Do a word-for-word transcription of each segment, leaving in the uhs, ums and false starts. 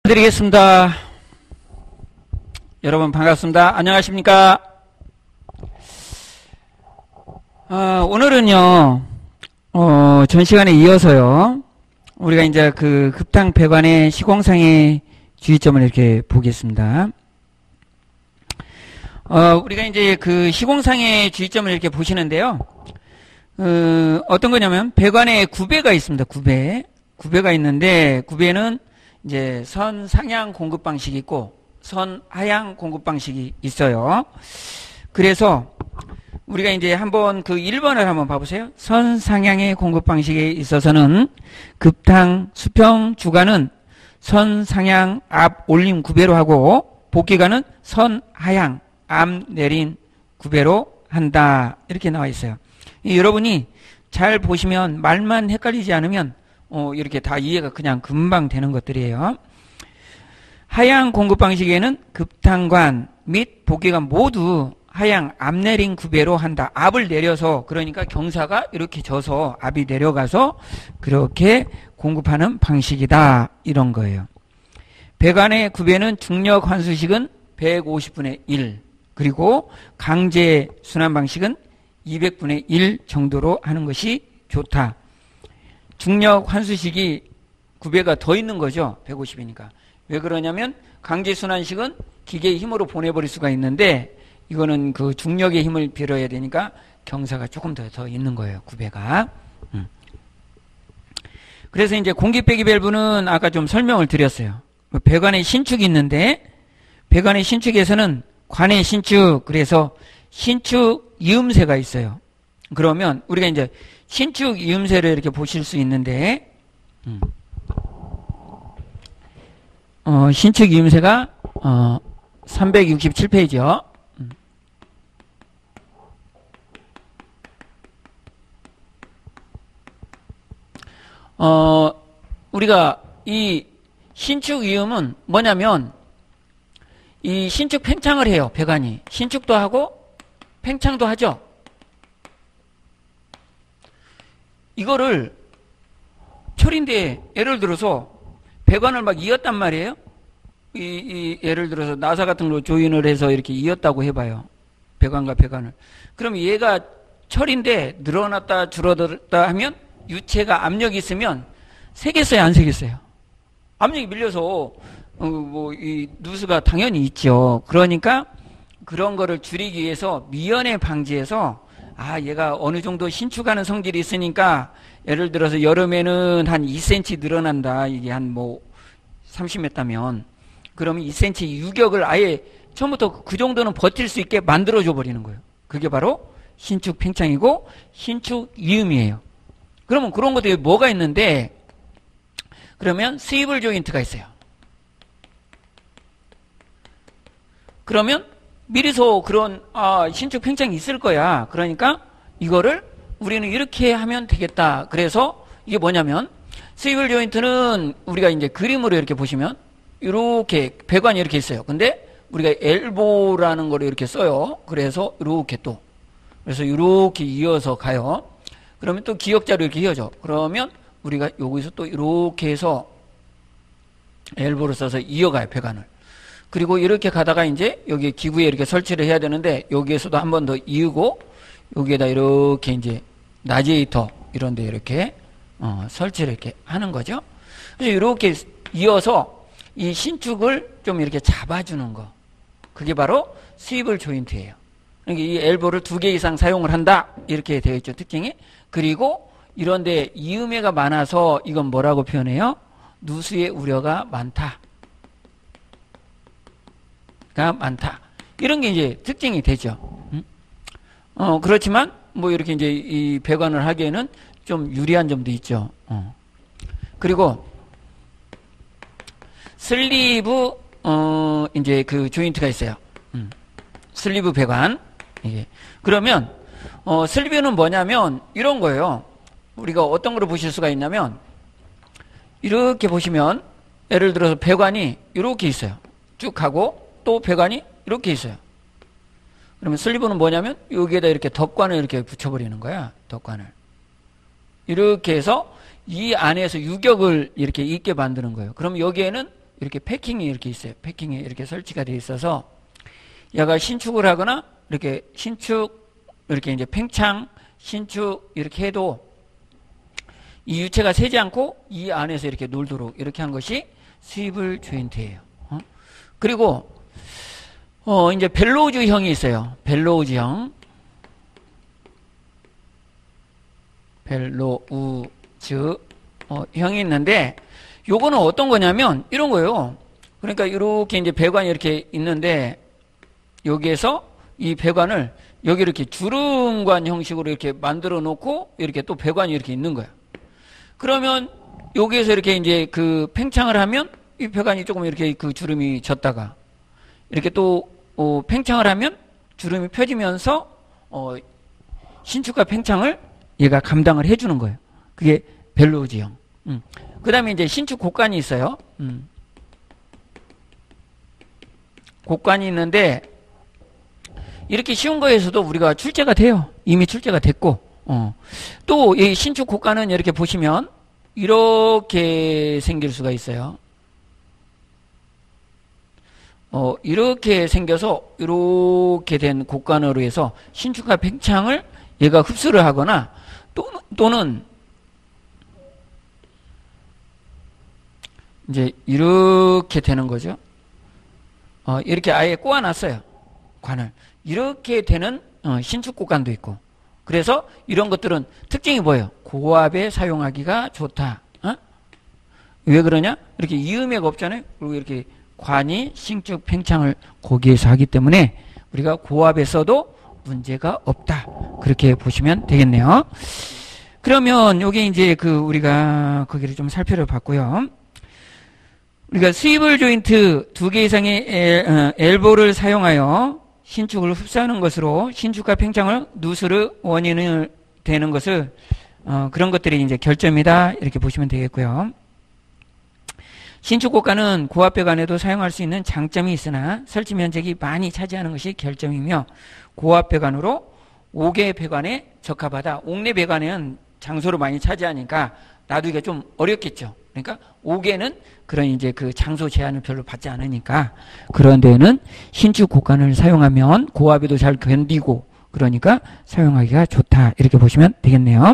드리겠습니다. 여러분 반갑습니다. 안녕하십니까? 아, 오늘은요, 어, 전 시간에 이어서요, 우리가 이제 그 급탕 배관의 시공상의 주의점을 이렇게 보겠습니다. 어, 우리가 이제 그 시공상의 주의점을 이렇게 보시는데요. 어, 어떤 거냐면 배관에 구배가 있습니다. 구배. 구배가 있는데 구배는 이제 선 상향 공급 방식이 있고 선 하향 공급 방식이 있어요. 그래서 우리가 이제 한번 그 일 번을 한번 봐보세요. 선 상향의 공급 방식에 있어서는 급탕 수평 주간은 선 상향 앞 올림 구배로 하고 복귀관은 선 하향 앞 내린 구배로 한다. 이렇게 나와 있어요. 여러분이 잘 보시면 말만 헷갈리지 않으면 어, 이렇게 다 이해가 그냥 금방 되는 것들이에요. 하향 공급 방식에는 급탕관 및 복귀관 모두 하향 앞 내린 구배로 한다. 앞을 내려서 그러니까 경사가 이렇게 져서 앞이 내려가서 그렇게 공급하는 방식이다. 이런 거예요. 배관의 구배는 중력 환수식은 백오십 분의 일 그리고 강제 순환 방식은 이백 분의 일 정도로 하는 것이 좋다. 중력 환수식이 구배가 더 있는 거죠. 백오십이니까. 왜 그러냐면 강제순환식은 기계의 힘으로 보내버릴 수가 있는데 이거는 그 중력의 힘을 빌어야 되니까 경사가 조금 더, 더 있는 거예요. 구배가. 음. 그래서 이제 공기 빼기 밸브는 아까 좀 설명을 드렸어요. 배관에 신축이 있는데 배관의 신축에서는 관의 신축, 그래서 신축 이음새가 있어요. 그러면 우리가 이제 신축 이음새를 이렇게 보실 수 있는데, 음. 어, 신축 이음새가, 어, 삼백육십칠 페이지요. 음. 어, 우리가 이 신축 이음은 뭐냐면, 이 신축 팽창을 해요, 배관이. 신축도 하고, 팽창도 하죠. 이거를 철인데 예를 들어서 배관을 막 이었단 말이에요. 이, 이 예를 들어서 나사 같은 걸로 조인을 해서 이렇게 이었다고 해봐요. 배관과 배관을. 그럼 얘가 철인데 늘어났다 줄어들었다 하면 유체가 압력이 있으면 세겠어요, 안 세겠어요? 압력이 밀려서 어, 뭐 이 누수가 당연히 있죠. 그러니까 그런 거를 줄이기 위해서 미연에 방지해서 아, 얘가 어느 정도 신축하는 성질이 있으니까 예를 들어서 여름에는 한 이 센티미터 늘어난다. 이게 한 뭐 삼십 미터면 그러면 이 센티미터 유격을 아예 처음부터 그 정도는 버틸 수 있게 만들어줘 버리는 거예요. 그게 바로 신축 팽창이고 신축 이음이에요. 그러면 그런 것들이 뭐가 있는데 그러면 스위블 조인트가 있어요. 그러면 미리서 그런 아, 신축 팽창이 있을 거야. 그러니까 이거를 우리는 이렇게 하면 되겠다. 그래서 이게 뭐냐면 스위블 조인트는 우리가 이제 그림으로 이렇게 보시면 이렇게 배관이 이렇게 있어요. 근데 우리가 엘보라는 거를 이렇게 써요. 그래서 이렇게 또 그래서 이렇게 이어서 가요. 그러면 또 기역자로 이렇게 이어져. 그러면 우리가 여기서 또 이렇게 해서 엘보를 써서 이어가요, 배관을. 그리고 이렇게 가다가 이제 여기 기구에 이렇게 설치를 해야 되는데 여기에서도 한 번 더 이으고 여기에다 이렇게 이제 라지에이터 이런 데 이렇게 어, 설치를 이렇게 하는 거죠. 그래서 이렇게 이어서 이 신축을 좀 이렇게 잡아주는 거. 그게 바로 스위블 조인트예요. 그러니까 이 엘보를 두 개 이상 사용을 한다. 이렇게 되어 있죠, 특징이. 그리고 이런 데 이음해가 많아서 이건 뭐라고 표현해요? 누수의 우려가 많다. 가 많다. 이런 게 이제 특징이 되죠. 음? 어, 그렇지만, 뭐, 이렇게 이제 이 배관을 하기에는 좀 유리한 점도 있죠. 어. 그리고, 슬리브, 어, 이제 그 조인트가 있어요. 음. 슬리브 배관. 이게. 그러면, 어, 슬리브는 뭐냐면, 이런 거예요. 우리가 어떤 걸 보실 수가 있냐면, 이렇게 보시면, 예를 들어서 배관이 이렇게 있어요. 쭉 하고, 또 배관이 이렇게 있어요. 그러면 슬리브는 뭐냐면 여기에다 이렇게 덕관을 이렇게 붙여버리는 거야. 덕관을. 이렇게 해서 이 안에서 유격을 이렇게 있게 만드는 거예요. 그럼 여기에는 이렇게 패킹이 이렇게 있어요. 패킹이 이렇게 설치가 되어 있어서 얘가 신축을 하거나 이렇게 신축 이렇게 이제 팽창 신축 이렇게 해도 이 유체가 새지 않고 이 안에서 이렇게 놀도록 이렇게 한 것이 스위블 조인트예요. 어? 그리고 어 이제 벨로우즈형이 있어요. 벨로우즈형. 벨로우즈 어, 형이 있는데 요거는 어떤 거냐면 이런 거예요. 그러니까 이렇게 이제 배관이 이렇게 있는데 여기에서 이 배관을 여기 이렇게 주름관 형식으로 이렇게 만들어 놓고 이렇게 또 배관이 이렇게 있는 거야. 그러면 여기에서 이렇게 이제 그 팽창을 하면 이 배관이 조금 이렇게 그 주름이 졌다가 이렇게 또 어, 팽창을 하면 주름이 펴지면서 어, 신축과 팽창을 얘가 감당을 해주는 거예요. 그게 벨로우즈형. 음. 그 다음에 이제 신축 곡관이 있어요. 음. 곡관이 있는데 이렇게 쉬운 거에서도 우리가 출제가 돼요. 이미 출제가 됐고 어. 또 이 신축 곡관은 이렇게 보시면 이렇게 생길 수가 있어요. 어, 이렇게 생겨서 이렇게 된 곡관으로 해서 신축과 팽창을 얘가 흡수를 하거나 또는, 또는 이제 이렇게 되는 거죠. 어, 이렇게 아예 꼬아놨어요. 관을. 이렇게 되는 어, 신축 곡관도 있고. 그래서 이런 것들은 특징이 뭐예요? 고압에 사용하기가 좋다. 어? 왜 그러냐? 이렇게 이음매가 없잖아요. 그리고 이렇게 관이 신축 팽창을 거기에서 하기 때문에 우리가 고압에 써도 문제가 없다. 그렇게 보시면 되겠네요. 그러면 여기 이제 그 우리가 거기를 좀 살펴봤고요. 우리가 스위블 조인트 두 개 이상의 엘, 엘보를 사용하여 신축을 흡수하는 것으로 신축과 팽창을 누스르 원인을 되는 것을 어, 그런 것들이 이제 결점이다. 이렇게 보시면 되겠고요. 신축 곡관은 고압 배관에도 사용할 수 있는 장점이 있으나 설치 면적이 많이 차지하는 것이 결점이며 고압 배관으로 옥내 배관에 적합하다. 옥내 배관에는 장소를 많이 차지하니까 놔두기가 좀 어렵겠죠. 그러니까 옥에는 그런 이제 그 장소 제한을 별로 받지 않으니까 그런 데는 신축 곡관을 사용하면 고압에도 잘 견디고 그러니까 사용하기가 좋다. 이렇게 보시면 되겠네요.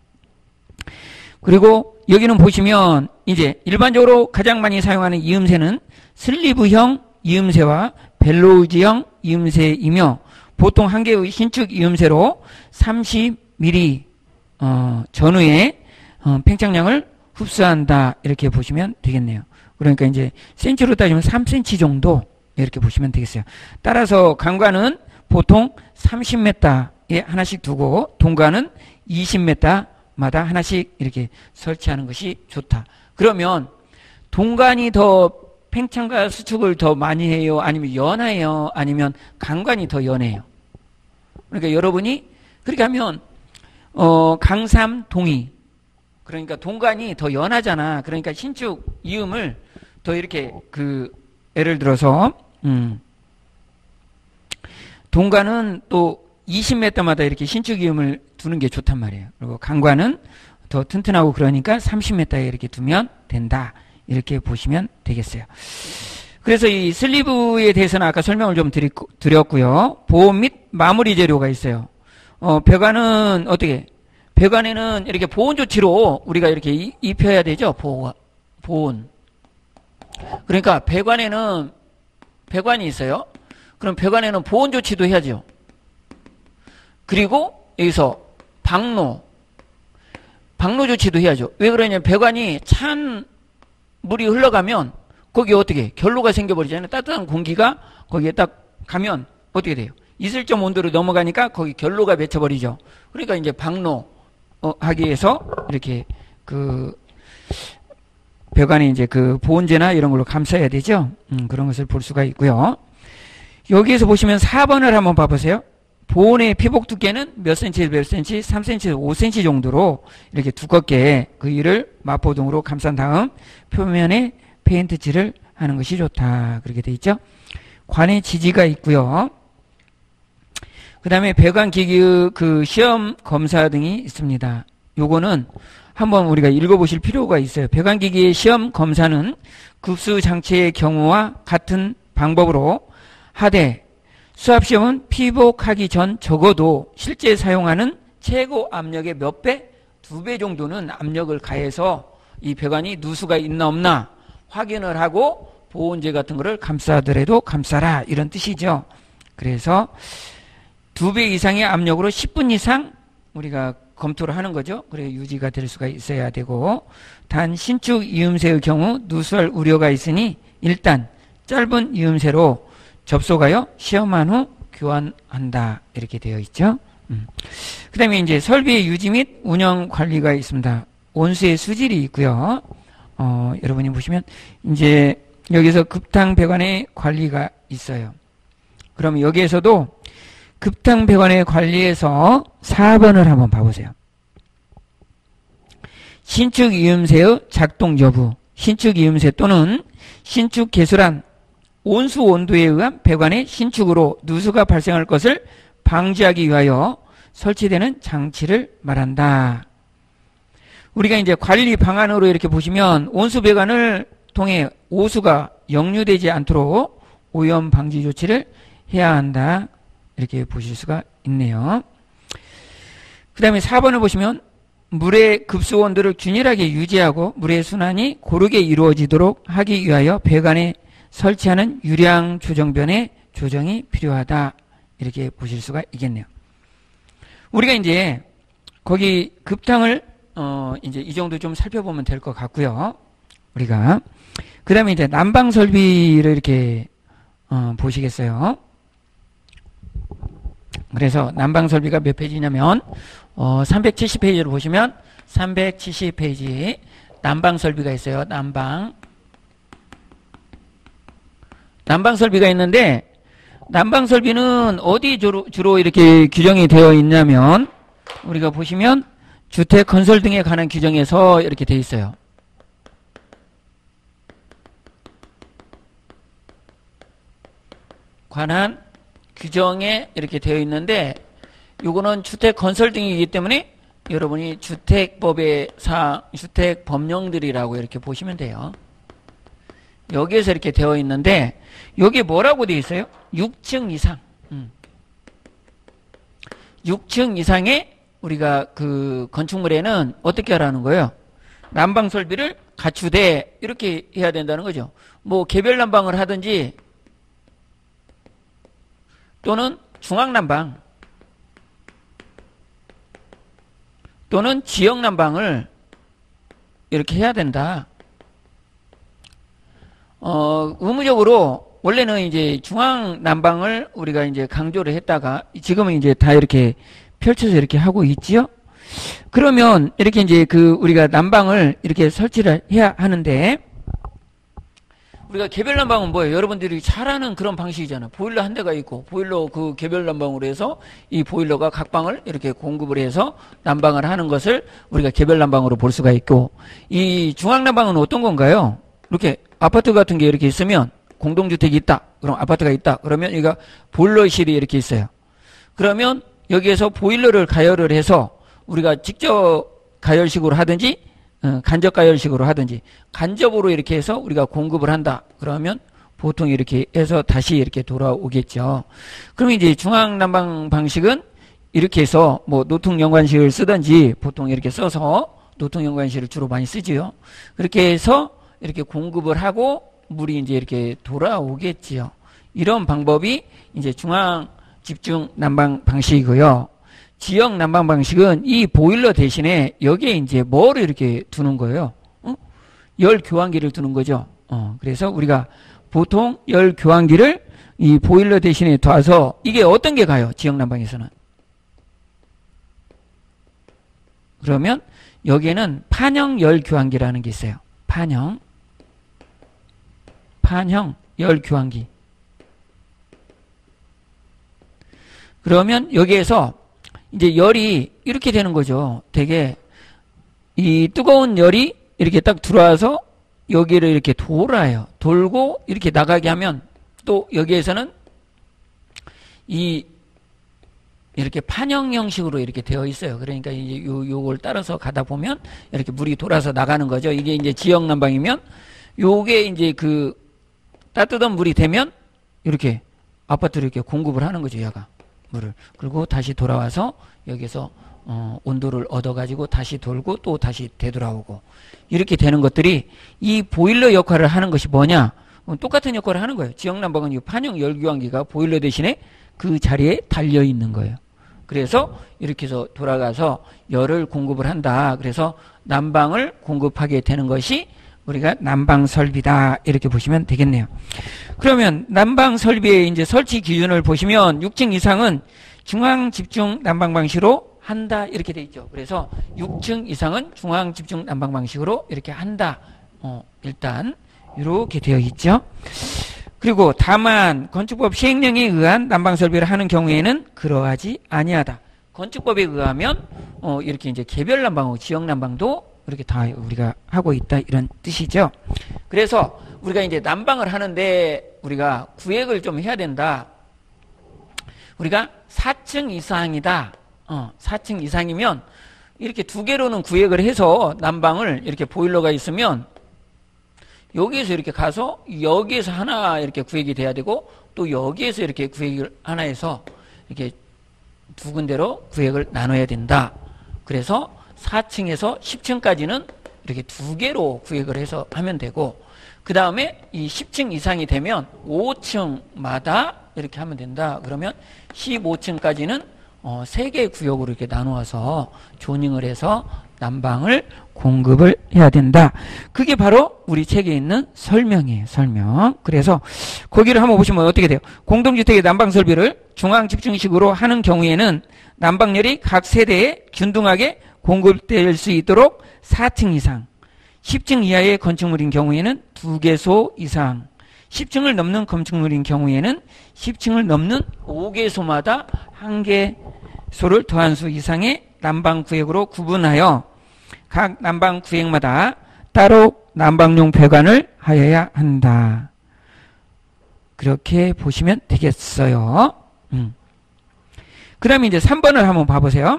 그리고 여기는 보시면 이제 일반적으로 가장 많이 사용하는 이음새는 슬리브형 이음새와 벨로우즈형 이음새이며 보통 한 개의 신축 이음새로 삼십 밀리미터 어, 전후에 어, 팽창량을 흡수한다. 이렇게 보시면 되겠네요. 그러니까 이제 센치로 따지면 삼 센티미터 정도 이렇게 보시면 되겠어요. 따라서 강관은 보통 삼십 미터에 하나씩 두고 동관은 이십 미터마다 하나씩 이렇게 설치하는 것이 좋다. 그러면 동관이 더 팽창과 수축을 더 많이 해요? 아니면 연해요? 아니면 강관이 더 연해요? 그러니까 여러분이 그렇게 하면 어, 강삼 동이 그러니까 동관이 더 연하잖아. 그러니까 신축 이음을 더 이렇게 그 예를 들어서 음, 동관은 또 이십 미터마다 이렇게 신축 이음을 두는 게 좋단 말이에요. 그리고 강관은 더 튼튼하고 그러니까 삼십 미터에 이렇게 두면 된다. 이렇게 보시면 되겠어요. 그래서 이 슬리브에 대해서는 아까 설명을 좀 드리고, 드렸고요. 보온 및 마무리 재료가 있어요. 어, 배관은 어떻게? 배관에는 이렇게 보온 조치로 우리가 이렇게 이, 입혀야 되죠. 보온. 보온. 그러니까 배관에는 배관이 있어요. 그럼 배관에는 보온 조치도 해야죠. 그리고 여기서 방로. 방로 조치도 해야죠. 왜 그러냐면 배관이 찬 물이 흘러가면 거기 어떻게 결로가 생겨버리잖아요. 따뜻한 공기가 거기에 딱 가면 어떻게 돼요? 이슬점 온도로 넘어가니까 거기 결로가 맺혀버리죠. 그러니까 이제 방로 어, 하기 위해서 이렇게 그 배관에 이제 그 보온재나 이런 걸로 감싸야 되죠. 음, 그런 것을 볼 수가 있고요. 여기에서 보시면 사 번을 한번 봐보세요. 보온의 피복 두께는 몇 센치, 몇 센치, 삼 센치, 오 센치 정도로 이렇게 두껍게 그 위를 마포등으로 감싼 다음 표면에 페인트 칠을 하는 것이 좋다. 그렇게 돼 있죠. 관의 지지가 있고요. 그 다음에 배관 기기 그 시험 검사 등이 있습니다. 요거는 한번 우리가 읽어보실 필요가 있어요. 배관기기의 시험 검사는 급수 장치의 경우와 같은 방법으로 하되 수압시험은 피복하기 전 적어도 실제 사용하는 최고 압력의 몇 배? 두 배 정도는 압력을 가해서 이 배관이 누수가 있나 없나 확인을 하고 보온재 같은 거를 감싸더라도 감싸라 이런 뜻이죠. 그래서 두 배 이상의 압력으로 십 분 이상 우리가 검토를 하는 거죠. 그래 유지가 될 수가 있어야 되고 단 신축 이음새의 경우 누수할 우려가 있으니 일단 짧은 이음새로 접속하여 시험한 후 교환한다 이렇게 되어 있죠. 음. 그 다음에 이제 설비의 유지 및 운영 관리가 있습니다. 온수의 수질이 있고요. 어, 여러분이 보시면 이제 여기서 급탕 배관의 관리가 있어요. 그럼 여기에서도 급탕 배관의 관리에서 사 번을 한번 봐보세요. 신축 이음새의 작동 여부. 신축 이음새 또는 신축 개수란 온수 온도에 의한 배관의 신축으로 누수가 발생할 것을 방지하기 위하여 설치되는 장치를 말한다. 우리가 이제 관리 방안으로 이렇게 보시면 온수 배관을 통해 오수가 역류되지 않도록 오염 방지 조치를 해야 한다. 이렇게 보실 수가 있네요. 그 다음에 사 번을 보시면 물의 급수 온도를 균일하게 유지하고 물의 순환이 고르게 이루어지도록 하기 위하여 배관에 설치하는 유량 조정변의 조정이 필요하다. 이렇게 보실 수가 있겠네요. 우리가 이제 거기 급탕을 어 이제 이 정도 좀 살펴보면 될 것 같고요. 우리가 그 다음에 이제 난방 설비를 이렇게 어 보시겠어요. 그래서 난방 설비가 몇 페이지냐면 어 삼백칠십 페이지를 보시면 삼백칠십 페이지 난방 설비가 있어요. 난방 난방 설비가 있는데 난방 설비는 어디 주로, 주로 이렇게 규정이 되어 있냐면 우리가 보시면 주택 건설 등에 관한 규정에서 이렇게 되어 있어요. 관한 규정에 이렇게 되어 있는데 요거는 주택 건설 등이기 때문에 여러분이 주택법의 사 주택 법령들이라고 이렇게 보시면 돼요. 여기에서 이렇게 되어 있는데 여기에 뭐라고 되어 있어요? 육 층 이상. 음. 육 층 이상의 우리가 그 건축물에는 어떻게 하라는 거예요? 난방 설비를 갖추되 이렇게 해야 된다는 거죠. 뭐 개별 난방을 하든지 또는 중앙 난방 또는 지역 난방을 이렇게 해야 된다. 어, 의무적으로 원래는 이제 중앙 난방을 우리가 이제 강조를 했다가 지금은 이제 다 이렇게 펼쳐서 이렇게 하고 있지요. 그러면 이렇게 이제 그 우리가 난방을 이렇게 설치를 해야 하는데 우리가 개별 난방은 뭐예요? 여러분들이 잘 아는 그런 방식이잖아요. 보일러 한 대가 있고 보일러 그 개별 난방으로 해서 이 보일러가 각 방을 이렇게 공급을 해서 난방을 하는 것을 우리가 개별 난방으로 볼 수가 있고 이 중앙 난방은 어떤 건가요? 이렇게 아파트 같은 게 이렇게 있으면 공동주택이 있다. 그럼 아파트가 있다. 그러면 여기가 보일러실이 이렇게 있어요. 그러면 여기에서 보일러를 가열을 해서 우리가 직접 가열식으로 하든지 어, 간접 가열식으로 하든지 간접으로 이렇게 해서 우리가 공급을 한다. 그러면 보통 이렇게 해서 다시 이렇게 돌아오겠죠. 그러면 이제 중앙 난방 방식은 이렇게 해서 뭐 노통 연관식을 쓰든지 보통 이렇게 써서 노통 연관식을 주로 많이 쓰지요. 그렇게 해서 이렇게 공급을 하고 물이 이제 이렇게 돌아오겠지요. 이런 방법이 이제 중앙 집중 난방 방식이고요. 지역 난방 방식은 이 보일러 대신에 여기에 이제 뭐를 이렇게 두는 거예요? 어? 열 교환기를 두는 거죠. 어, 그래서 우리가 보통 열 교환기를 이 보일러 대신에 둬서 이게 어떤 게 가요? 지역 난방에서는. 그러면 여기에는 판형 열 교환기라는 게 있어요. 판형. 판형 열 교환기. 그러면 여기에서 이제 열이 이렇게 되는 거죠. 되게 이 뜨거운 열이 이렇게 딱 들어와서 여기를 이렇게 돌아요. 돌고 이렇게 나가게 하면 또 여기에서는 이 이렇게 판형 형식으로 이렇게 되어 있어요. 그러니까 이제 요, 요걸 따라서 가다 보면 이렇게 물이 돌아서 나가는 거죠. 이게 이제 지역 난방이면 요게 이제 그 따뜻한 물이 되면 이렇게 아파트로 이렇게 공급을 하는 거죠. 얘가 물을. 그리고 다시 돌아와서 여기서 어, 온도를 얻어가지고 다시 돌고 또 다시 되돌아오고 이렇게 되는 것들이 이 보일러 역할을 하는 것이 뭐냐? 어, 똑같은 역할을 하는 거예요. 지역난방은 이 판형 열교환기가 보일러 대신에 그 자리에 달려 있는 거예요. 그래서 이렇게 해서 돌아가서 열을 공급을 한다. 그래서 난방을 공급하게 되는 것이 우리가 난방 설비다. 이렇게 보시면 되겠네요. 그러면 난방 설비의 이제 설치 기준을 보시면 육 층 이상은 중앙 집중 난방 방식으로 한다. 이렇게 돼 있죠. 그래서 육 층 이상은 중앙 집중 난방 방식으로 이렇게 한다. 어, 일단 이렇게 되어 있죠. 그리고 다만 건축법 시행령에 의한 난방 설비를 하는 경우에는 그러하지 아니하다. 건축법에 의하면 어, 이렇게 이제 개별 난방하고 지역 난방도 이렇게 다 우리가 하고 있다 이런 뜻이죠. 그래서 우리가 이제 난방을 하는데 우리가 구획을 좀 해야 된다. 우리가 사 층 이상이다. 어, 사 층 이상이면 이렇게 두 개로는 구획을 해서 난방을 이렇게 보일러가 있으면 여기에서 이렇게 가서 여기에서 하나 이렇게 구획이 돼야 되고 또 여기에서 이렇게 구획을 하나 해서 이렇게 두 군데로 구획을 나눠야 된다. 그래서 사 층에서 십 층까지는 이렇게 두 개로 구획을 해서 하면 되고 그 다음에 이 십 층 이상이 되면 오 층마다 이렇게 하면 된다. 그러면 십오 층까지는 어, 세 개의 구역으로 이렇게 나누어서 조닝을 해서 난방을 공급을 해야 된다. 그게 바로 우리 책에 있는 설명이에요. 설명. 그래서 거기를 한번 보시면 어떻게 돼요? 공동주택의 난방 설비를 중앙 집중식으로 하는 경우에는 난방열이 각 세대에 균등하게 공급될 수 있도록 사 층 이상, 십 층 이하의 건축물인 경우에는 두 개소 이상, 십 층을 넘는 건축물인 경우에는 십 층을 넘는 오 개소마다 한 개소를 더한 수 이상의 난방 구획으로 구분하여 각 난방 구획마다 따로 난방용 배관을 하여야 한다. 그렇게 보시면 되겠어요. 음. 그 다음에 이제 삼 번을 한번 봐보세요.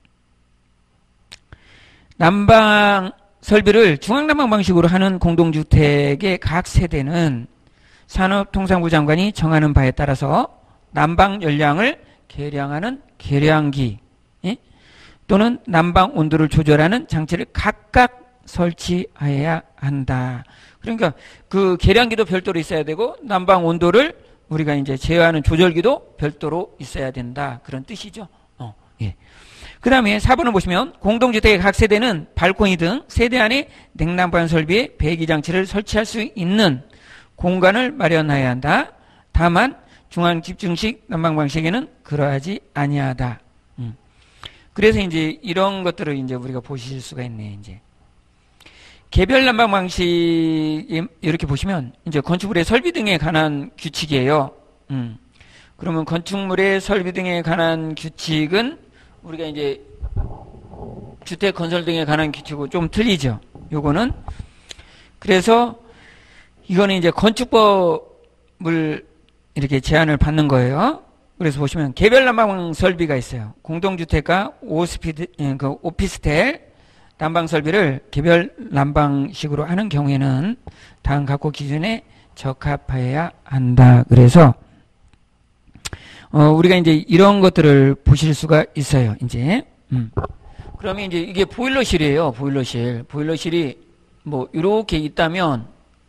난방 설비를 중앙난방 방식으로 하는 공동주택의 각 세대는 산업통상부 장관이 정하는 바에 따라서 난방 열량을 계량하는 계량기 예? 또는 난방 온도를 조절하는 장치를 각각 설치하여야 한다. 그러니까 그 계량기도 별도로 있어야 되고 난방 온도를 우리가 이제 제어하는 조절기도 별도로 있어야 된다. 그런 뜻이죠. 어, 예. 그 다음에 사 번을 보시면 공동주택의 각 세대는 발코니 등 세대 안에 냉난방 설비에 배기장치를 설치할 수 있는 공간을 마련해야 한다. 다만 중앙 집중식 난방 방식에는 그러하지 아니하다. 음. 그래서 이제 이런 것들을 이제 우리가 보실 수가 있네. 이제 개별 난방 방식 이렇게 보시면 이제 건축물의 설비 등에 관한 규칙이에요. 음. 그러면 건축물의 설비 등에 관한 규칙은 우리가 이제 주택 건설 등에 관한 규칙하고 좀 틀리죠. 요거는 그래서 이거는 이제 건축법을 이렇게 제한을 받는 거예요. 그래서 보시면 개별 난방 설비가 있어요. 공동주택과 오스피드, 그 오피스텔 난방 설비를 개별 난방식으로 하는 경우에는 다음 각국 기준에 적합하여야 한다. 그래서 어, 우리가 이제 이런 것들을 보실 수가 있어요. 이제 음. 그러면 이제 이게 보일러실이에요. 보일러실. 보일러실이 뭐 이렇게 있다면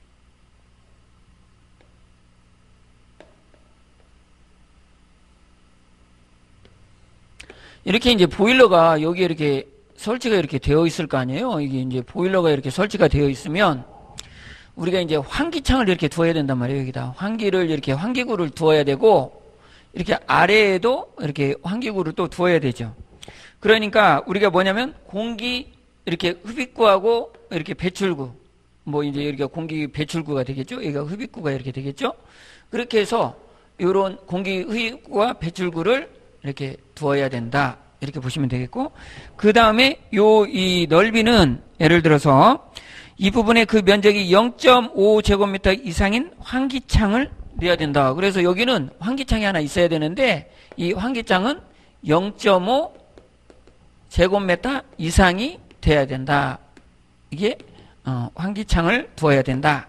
이렇게 이제 보일러가 여기에 이렇게 설치가 이렇게 되어 있을 거 아니에요. 이게 이제 보일러가 이렇게 설치가 되어 있으면 우리가 이제 환기창을 이렇게 두어야 된단 말이에요. 여기다 환기를 이렇게 환기구를 두어야 되고 이렇게 아래에도 이렇게 환기구를 또 두어야 되죠. 그러니까 우리가 뭐냐면 공기 이렇게 흡입구하고 이렇게 배출구 뭐 이제 여기가 공기 배출구가 되겠죠. 여기가 흡입구가 이렇게 되겠죠. 그렇게 해서 이런 공기 흡입구와 배출구를 이렇게 두어야 된다. 이렇게 보시면 되겠고 그 다음에 요 이 넓이는 예를 들어서 이 부분에 그 면적이 영 점 오 제곱미터 이상인 환기창을 내야 된다. 그래서 여기는 환기창이 하나 있어야 되는데 이 환기창은 영 점 오 제곱미터 이상이 돼야 된다. 이게 어, 환기창을 두어야 된다.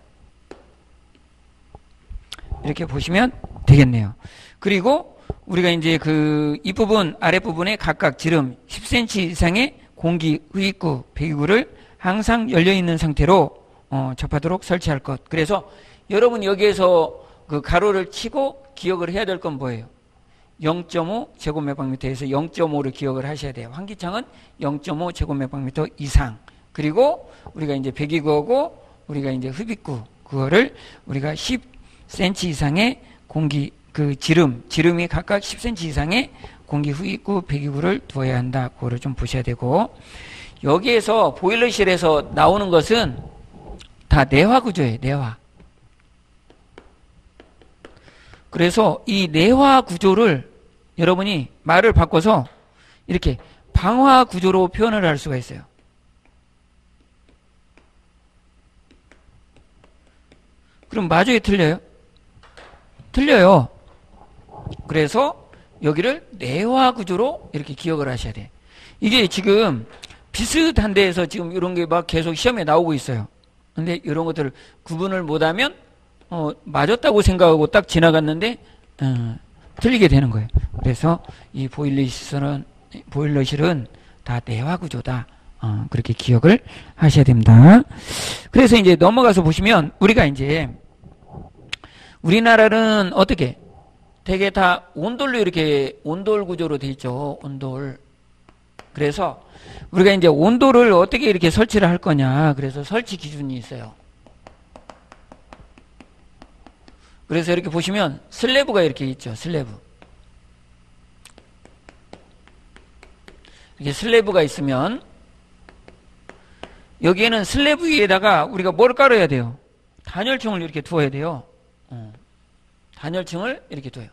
이렇게 보시면 되겠네요. 그리고 우리가 이제 그 이 부분 아랫부분에 각각 지름 십 센티미터 이상의 공기 흡입구 배기구를 항상 열려 있는 상태로 어, 접하도록 설치할 것. 그래서 여러분 여기에서 그 가로를 치고 기억을 해야 될 건 뭐예요? 영 점 오 제곱미터에서 영 점 오를 기억을 하셔야 돼요. 환기창은 영 점 오 제곱미터 이상. 그리고 우리가 이제 배기구하고 우리가 이제 흡입구 그거를 우리가 십 센티미터 이상의 공기 그 지름 지름이 각각 십 센티미터 이상의 공기 흡입구 배기구를 두어야 한다. 그거를 좀 보셔야 되고, 여기에서 보일러실에서 나오는 것은 다 내화 구조예요. 내화. 그래서 이 내화 구조를 여러분이 말을 바꿔서 이렇게 방화 구조로 표현을 할 수가 있어요. 그럼 맞아요, 틀려요? 틀려요. 그래서 여기를 내화 구조로 이렇게 기억을 하셔야 돼. 이게 지금 비슷한 데에서 지금 이런 게 막 계속 시험에 나오고 있어요. 근데 이런 것들을 구분을 못하면 어, 맞았다고 생각하고 딱 지나갔는데 어, 틀리게 되는 거예요. 그래서 이 보일러실은 보일러실은 다 내화 구조다. 어, 그렇게 기억을 하셔야 됩니다. 그래서 이제 넘어가서 보시면 우리가 이제 우리나라는 어떻게 되게 다 온돌로 이렇게 온돌 구조로 돼 있죠. 온돌. 그래서 우리가 이제 온돌을 어떻게 이렇게 설치를 할 거냐. 그래서 설치 기준이 있어요. 그래서 이렇게 보시면 슬래브가 이렇게 있죠. 슬래브. 이렇게 슬래브가 있으면 여기에는 슬래브 위에다가 우리가 뭘 깔아야 돼요? 단열층을 이렇게 두어야 돼요. 어. 단열층을 이렇게 둬요.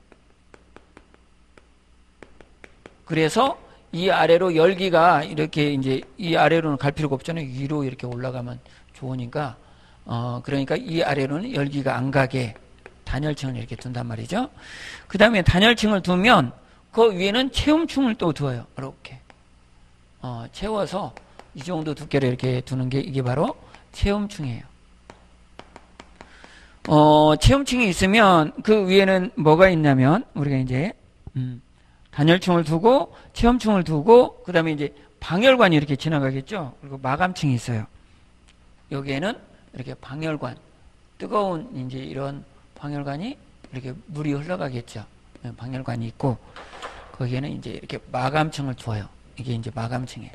그래서 이 아래로 열기가 이렇게 이제 이 아래로는 갈 필요가 없잖아요. 위로 이렇게 올라가면 좋으니까 어 그러니까 이 아래로는 열기가 안 가게 단열층을 이렇게 둔단 말이죠. 그 다음에 단열층을 두면 그 위에는 체험층을 또 두어요. 이렇게 어 채워서 이 정도 두께를 이렇게 두는 게 이게 바로 체험층이에요. 어, 체험층이 있으면 그 위에는 뭐가 있냐면 우리가 이제 음, 단열층을 두고 체험층을 두고 그 다음에 이제 방열관이 이렇게 지나가겠죠. 그리고 마감층이 있어요. 여기에는 이렇게 방열관, 뜨거운 이제 이런 방열관이 이렇게 물이 흘러가겠죠. 방열관이 있고 거기에는 이제 이렇게 마감층을 두어요. 이게 이제 마감층이에요.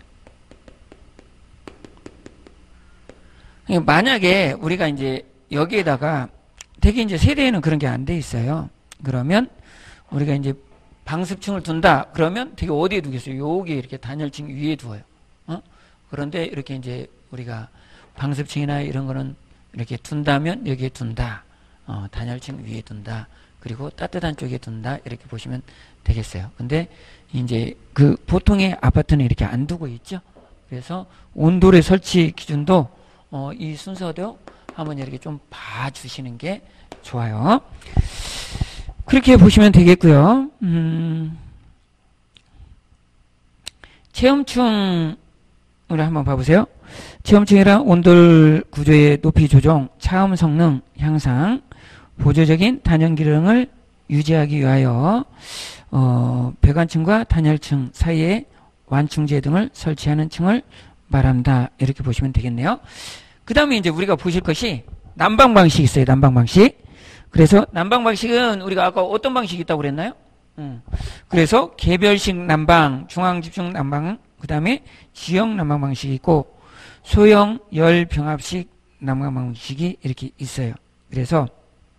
만약에 우리가 이제 여기에다가 되게 이제 세대에는 그런 게 안 돼 있어요. 그러면 우리가 이제 방습층을 둔다. 그러면 되게 어디에 두겠어요? 여기 이렇게 단열층 위에 두어요. 어? 그런데 이렇게 이제 우리가 방습층이나 이런 거는 이렇게 둔다면 여기에 둔다. 어, 단열층 위에 둔다. 그리고 따뜻한 쪽에 둔다. 이렇게 보시면 되겠어요. 근데 이제 그 보통의 아파트는 이렇게 안 두고 있죠. 그래서 온돌의 설치 기준도 어, 이 순서대로 한번 이렇게 좀 봐주시는 게 좋아요. 그렇게 보시면 되겠고요. 음, 체험층을 한번 봐보세요. 체험층이란 온돌 구조의 높이 조정, 차음 성능 향상, 보조적인 단열 기능을 유지하기 위하여 어, 배관층과 단열층 사이에 완충제 등을 설치하는 층을 말한다. 이렇게 보시면 되겠네요. 그 다음에 이제 우리가 보실 것이 난방 방식이 있어요. 난방 방식. 그래서 난방 방식은 우리가 아까 어떤 방식이 있다고 그랬나요? 음. 그래서 개별식 난방, 중앙 집중 난방, 그 다음에 지형 난방 방식이 있고 소형 열 병합식 난방 방식이 이렇게 있어요. 그래서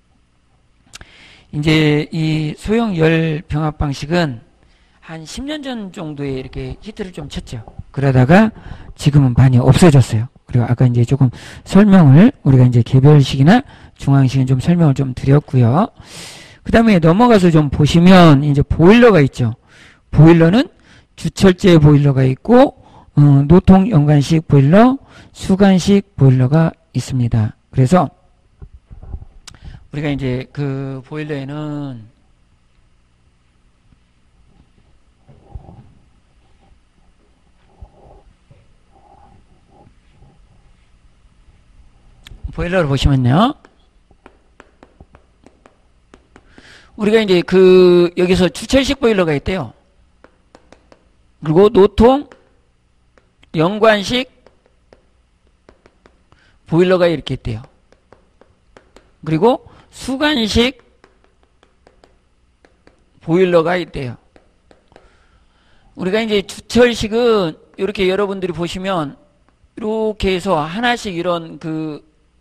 이제 이 소형 열 병합 방식은 한 십 년 전 정도에 이렇게 히트를 좀 쳤죠. 그러다가 지금은 많이 없어졌어요. 그리고 아까 이제 조금 설명을 우리가 이제 개별식이나 중앙식은 좀 설명을 좀 드렸고요. 그 다음에 넘어가서 좀 보시면 이제 보일러가 있죠. 보일러는 주철제 보일러가 있고 어, 노통 연관식 보일러, 수관식 보일러가 있습니다. 그래서 우리가 이제 그 보일러에는 보일러를 보시면요. 우리가 이제 그, 여기서 주철식 보일러가 있대요. 그리고 노통, 연관식 보일러가 이렇게 있대요. 그리고 수관식 보일러가 있대요. 우리가 이제 주철식은 이렇게 여러분들이 보시면 이렇게 해서 하나씩 이런 그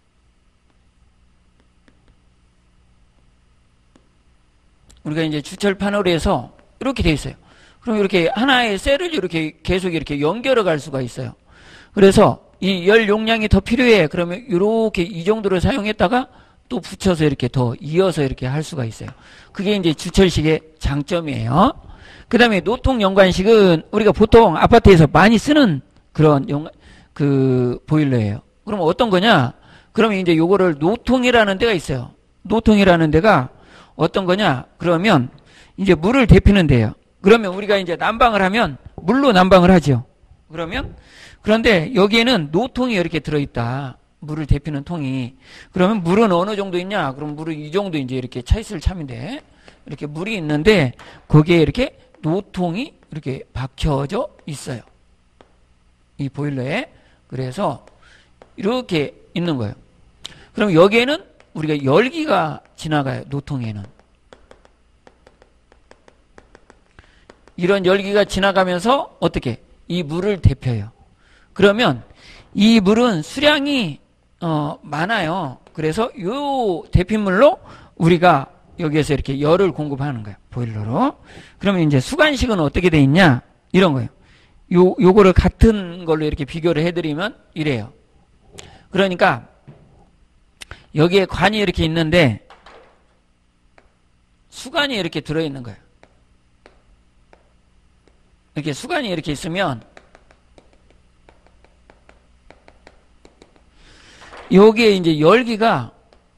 우리가 이제 주철판으로 해서 이렇게 돼 있어요. 그럼 이렇게 하나의 셀을 이렇게 계속 이렇게 연결해 갈 수가 있어요. 그래서 이 열 용량이 더 필요해. 그러면 이렇게 이 정도로 사용했다가 또 붙여서 이렇게 더 이어서 이렇게 할 수가 있어요. 그게 이제 주철식의 장점이에요. 그 다음에 노통 연관식은 우리가 보통 아파트에서 많이 쓰는 그런 연, 그 보일러예요. 그럼 어떤 거냐? 그러면 이제 요거를 노통이라는 데가 있어요. 노통이라는 데가 어떤 거냐? 그러면 이제 물을 데피는 데예요. 그러면 우리가 이제 난방을 하면 물로 난방을 하죠. 그러면 그런데 여기에는 노통이 이렇게 들어있다. 물을 데피는 통이. 그러면 물은 어느 정도 있냐? 그럼 물은 이 정도 이제 이렇게 차 있을 참인데 이렇게 물이 있는데 거기에 이렇게 노통이 이렇게 박혀져 있어요. 이 보일러에. 그래서 이렇게 있는 거예요. 그럼 여기에는 우리가 열기가 지나가요. 노통에는. 이런 열기가 지나가면서 어떻게? 이 물을 데펴요. 그러면 이 물은 수량이 어, 많아요. 그래서 요 데핀물로 우리가 여기에서 이렇게 열을 공급하는 거예요. 보일러로. 그러면 이제 수관식은 어떻게 돼 있냐? 이런 거예요. 요, 요거를 같은 걸로 이렇게 비교를 해드리면 이래요. 그러니까 여기에 관이 이렇게 있는데 수관이 이렇게 들어있는 거예요. 이렇게 수관이 이렇게 있으면 여기에 이제 열기가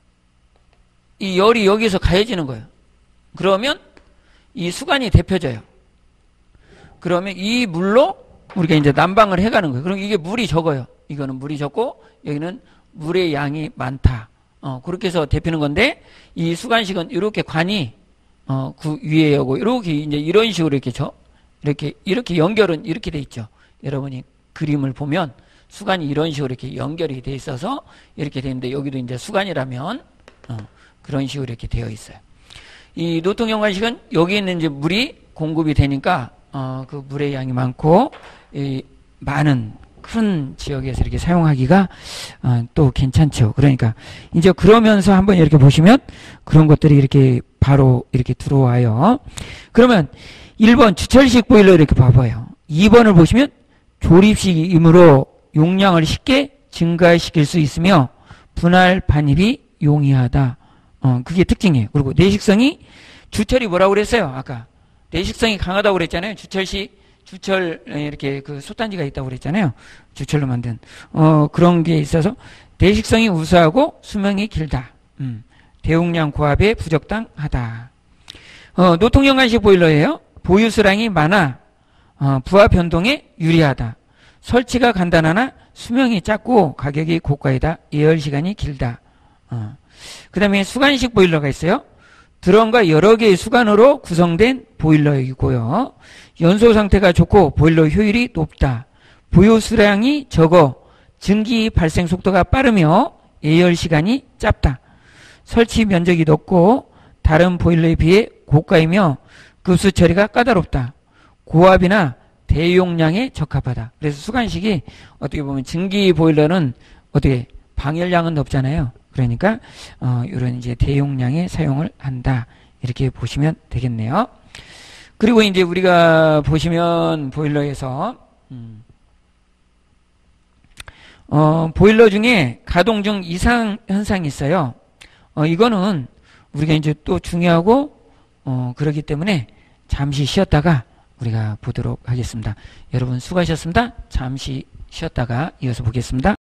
이 열이 여기서 가해지는 거예요. 그러면 이 수관이 데펴져요. 그러면 이 물로 우리가 이제 난방을 해가는 거예요. 그럼 이게 물이 적어요. 이거는 물이 적고 여기는 물의 양이 많다. 어, 그렇게 해서 데피는 건데 이 수관식은 이렇게 관이 어, 그 위에 오고 이렇게 이제 이런 식으로 이렇게 저 이렇게 이렇게 연결은 이렇게 돼 있죠. 여러분이 그림을 보면 수관이 이런 식으로 이렇게 연결이 돼 있어서 이렇게 돼 있는데 여기도 이제 수관이라면 어, 그런 식으로 이렇게 되어 있어요. 이 노통연관식은 여기 있는 이제 물이 공급이 되니까 어, 그 물의 양이 많고 이 많은 큰 지역에서 이렇게 사용하기가 어, 또 괜찮죠. 그러니까 이제 그러면서 한번 이렇게 보시면 그런 것들이 이렇게 바로 이렇게 들어와요. 그러면 일 번 주철식 보일러 이렇게 봐봐요. 이 번을 보시면 조립식이므로 용량을 쉽게 증가시킬 수 있으며 분할 반입이 용이하다. 어, 그게 특징이에요. 그리고 내식성이 주철이 뭐라고 그랬어요? 아까 내식성이 강하다고 그랬잖아요. 주철식 주철 이렇게 그 솥단지가 있다고 그랬잖아요. 주철로 만든 어, 그런 게 있어서 내식성이 우수하고 수명이 길다. 음, 대용량 고압에 부적당하다. 어, 노통연관식 보일러예요. 보유 수량이 많아 어, 부하 변동에 유리하다. 설치가 간단하나 수명이 짧고 가격이 고가이다. 예열 시간이 길다. 어. 그 다음에 수관식 보일러가 있어요. 드럼과 여러 개의 수관으로 구성된 보일러이고요. 연소 상태가 좋고 보일러 효율이 높다. 보유 수량이 적어 증기 발생 속도가 빠르며 예열 시간이 짧다. 설치 면적이 높고 다른 보일러에 비해 고가이며 급수 처리가 까다롭다. 고압이나 대용량에 적합하다. 그래서 수관식이 어떻게 보면 증기 보일러는 어떻게 방열량은 높잖아요. 그러니까 어, 이런 이제 대용량의 사용을 한다. 이렇게 보시면 되겠네요. 그리고 이제 우리가 보시면 보일러에서 음, 어, 보일러 중에 가동 중 이상 현상이 있어요. 어, 이거는 우리가 이제 또 중요하고 어, 그렇기 때문에 잠시 쉬었다가 우리가 보도록 하겠습니다. 여러분 수고하셨습니다. 잠시 쉬었다가 이어서 보겠습니다.